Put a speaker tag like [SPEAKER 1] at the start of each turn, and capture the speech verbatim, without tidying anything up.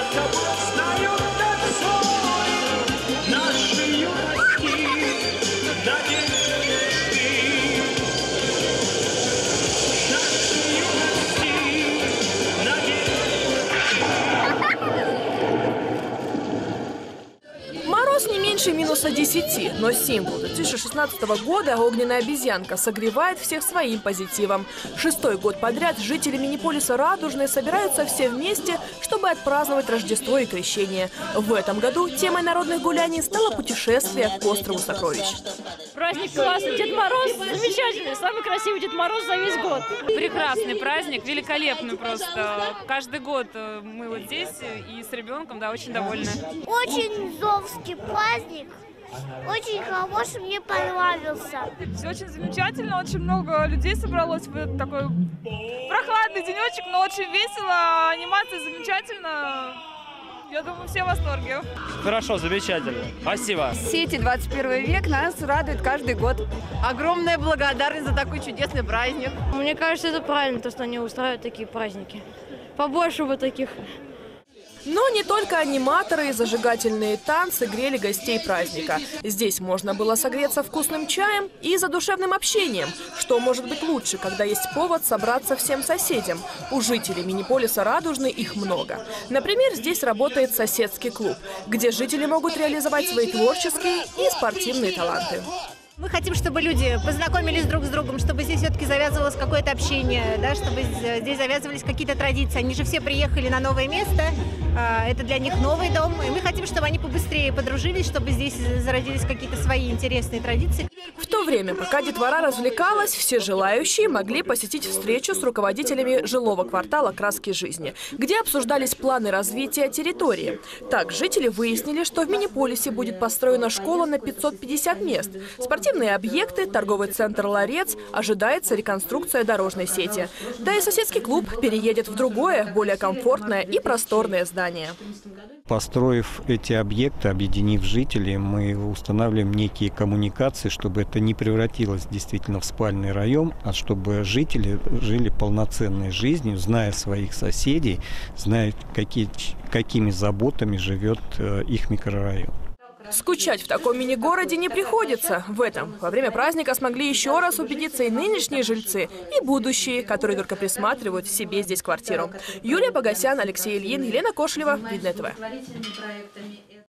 [SPEAKER 1] Минуса десяти, но символ две тысячи шестнадцатого года огненная обезьянка согревает всех своим позитивом. Шестой год подряд жители мини-полиса Радужный собираются все вместе, чтобы отпраздновать Рождество и Крещение. В этом году темой народных гуляний стало путешествие к острову Сокровищ.
[SPEAKER 2] Праздник классный, Дед Мороз замечательный, самый красивый Дед Мороз за весь год.
[SPEAKER 3] Прекрасный праздник, великолепный просто. Каждый год мы вот здесь и с ребенком, да, очень довольны.
[SPEAKER 4] Очень зовский праздник. Очень хороший, мне понравился.
[SPEAKER 5] Все очень замечательно, очень много людей собралось в этот такой прохладный денечек, но очень весело, анимация замечательная. Я думаю, все в восторге.
[SPEAKER 6] Хорошо, замечательно. Спасибо.
[SPEAKER 7] Сети двадцать первый век нас радует каждый год.
[SPEAKER 8] Огромная благодарность за такой чудесный праздник.
[SPEAKER 2] Мне кажется, это правильно, то, что они устраивают такие праздники. Побольше бы таких.
[SPEAKER 1] Но не только аниматоры и зажигательные танцы грели гостей праздника. Здесь можно было согреться вкусным чаем и задушевным общением. Что может быть лучше, когда есть повод собраться всем соседям? У жителей мини-полиса Радужный их много. Например, здесь работает соседский клуб, где жители могут реализовать свои творческие и спортивные таланты.
[SPEAKER 9] Мы хотим, чтобы люди познакомились друг с другом, чтобы здесь все-таки завязывалось какое-то общение, да, чтобы здесь завязывались какие-то традиции. Они же все приехали на новое место, это для них новый дом, и мы хотим, чтобы они побыстрее подружились, чтобы здесь зародились какие-то свои интересные традиции.
[SPEAKER 1] В то время, пока детвора развлекалась, все желающие могли посетить встречу с руководителями жилого квартала «Краски жизни», где обсуждались планы развития территории. Так, жители выяснили, что в мини-полисе будет построена школа на пятьсот пятьдесят мест, спортивные объекты, торговый центр «Ларец», ожидается реконструкция дорожной сети. Да и соседский клуб переедет в другое, более комфортное и просторное здание.
[SPEAKER 10] Построив эти объекты, объединив жителей, мы устанавливаем некие коммуникации, чтобы это не превратилось действительно в спальный район, а чтобы жители жили полноценной жизнью, зная своих соседей, зная, какие, какими заботами живет их микрорайон.
[SPEAKER 1] Скучать в таком мини-городе не приходится. В этом во время праздника смогли еще раз убедиться и нынешние жильцы, и будущие, которые только присматривают себе здесь квартиру. Юлия Погосян, Алексей Ильин, Елена Кошелева, Видное ТВ.